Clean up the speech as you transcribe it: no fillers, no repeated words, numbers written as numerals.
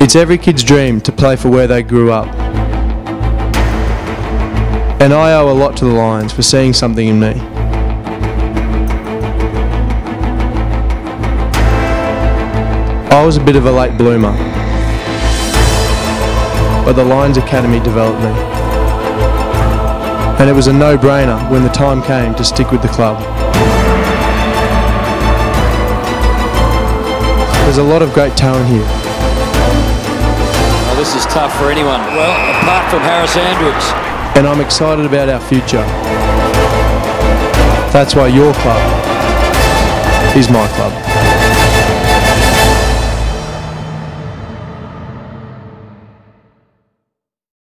It's every kid's dream to play for where they grew up. And I owe a lot to the Lions for seeing something in me. I was a bit of a late bloomer, but the Lions Academy developed me. And it was a no-brainer when the time came to stick with the club. There's a lot of great talent here. Oh, this is tough for anyone. Well, apart from Harris Andrews. And I'm excited about our future. That's why your club is my club.